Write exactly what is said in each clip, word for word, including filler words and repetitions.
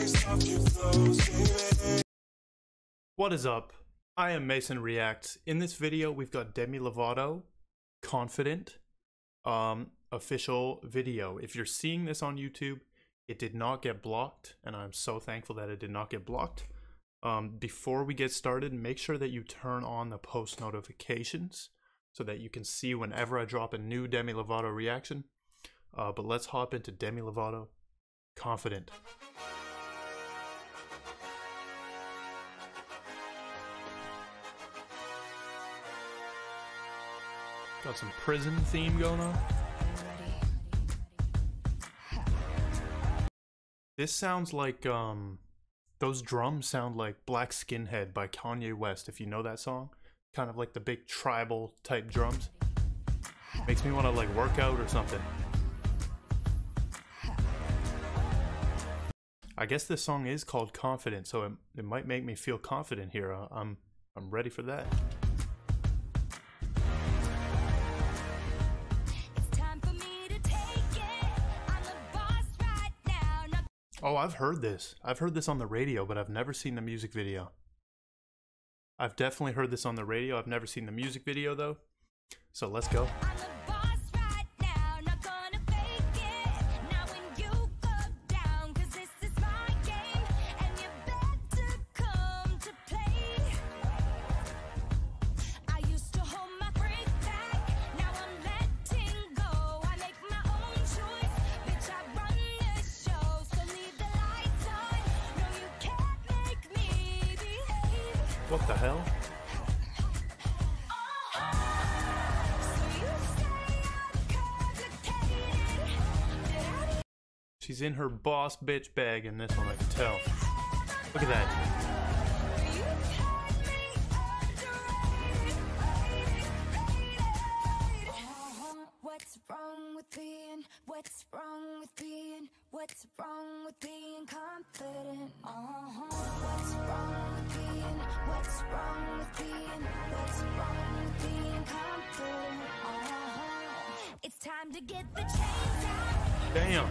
What is up? I am Mason Reacts. In this video, we've got Demi Lovato, Confident, um, official video. If you're seeing this on YouTube, it did not get blocked, and I'm so thankful that it did not get blocked. Um, before we get started, make sure that you turn on the post notifications so that you can see whenever I drop a new Demi Lovato reaction. Uh, but let's hop into Demi Lovato, Confident. Got some prison theme going on. This sounds like, um, those drums sound like Black Skinhead by Kanye West, if you know that song. Kind of like the big tribal type drums. Makes me want to like work out or something. I guess this song is called Confident, so it, it might make me feel confident here. Uh, I'm, I'm ready for that. Oh, I've heard this. I've heard this on the radio, but I've never seen the music video. I've definitely heard this on the radio. I've never seen the music video, though. So let's go. What the hell? She's in her boss bitch bag in this one, I can tell. Look at that. What's wrong with being, what's wrong with being, what's wrong with being confident? Uh-huh. What's wrong with being, what's wrong with being, what's wrong with being confident? Uh-huh. It's time to get the chains out. Damn.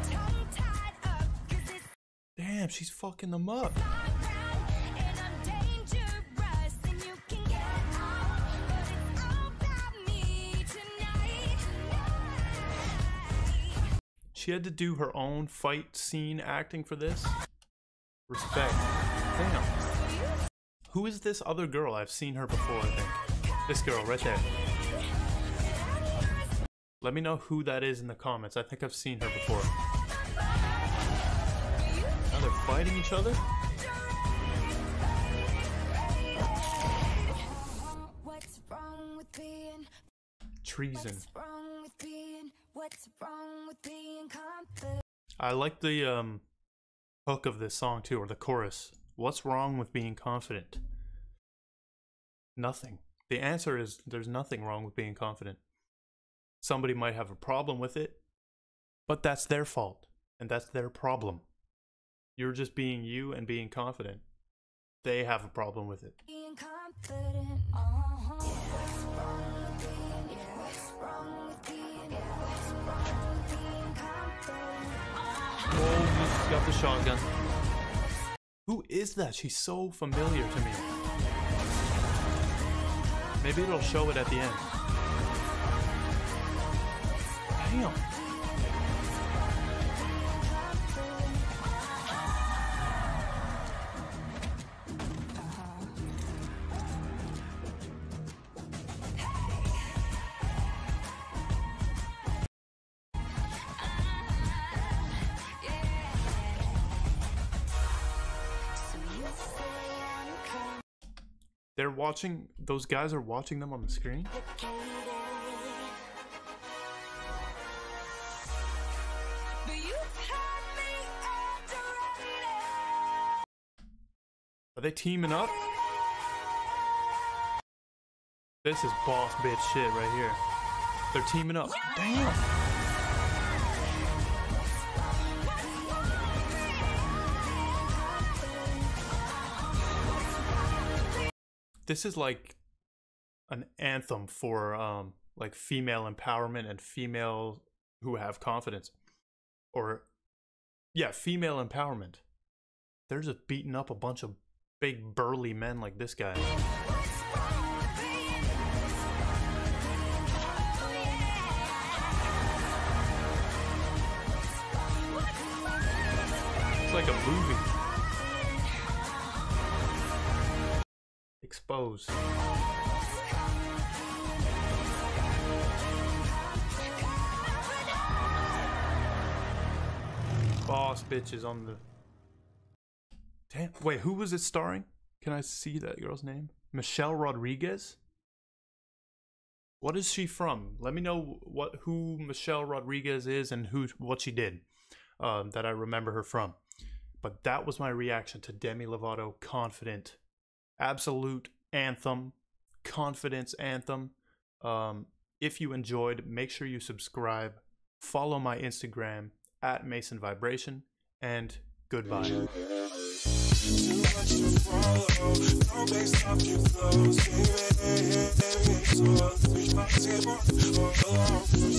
Damn, she's fucking them up. She had to do her own fight scene acting for this. Respect. Damn. Who is this other girl? I've seen her before, I think. This girl right there. Let me know who that is in the comments. I think I've seen her before. Now they're fighting each other? Treason. What's wrong with being confident? I like the um hook of this song too, or the chorus. What's wrong with being confident? Nothing. The answer is there's nothing wrong with being confident. Somebody might have a problem with it, but that's their fault and that's their problem. You're just being you and being confident. They have a problem with it. Being confident. Uh-huh. What's wrong with being, what's wrong with being, what's wrong with being confident? Oh, she's got the shotgun. Who is that? She's so familiar to me. Maybe it'll show it at the end. Damn. They're watching, those guys are watching them on the screen? Are they teaming up? This is boss bitch shit right here. They're teaming up. Damn! This is like an anthem for um like female empowerment and female who have confidence, or yeah, female empowerment. they're just beating up a bunch of big burly men like this guy. It's like a movie. Exposed. Boss bitches on the... Damn. Wait, who was it starring? Can I see that girl's name? Michelle Rodriguez? What is she from? Let me know what who Michelle Rodriguez is and who what she did. Um, that I remember her from. But that was my reaction to Demi Lovato, Confident. Absolute anthem. Confidence anthem. Um, if you enjoyed, make sure you subscribe. Follow my Instagram at Mason Vibration. And goodbye. Too much to follow, no base up you close, baby, baby, so reach my table, hold on.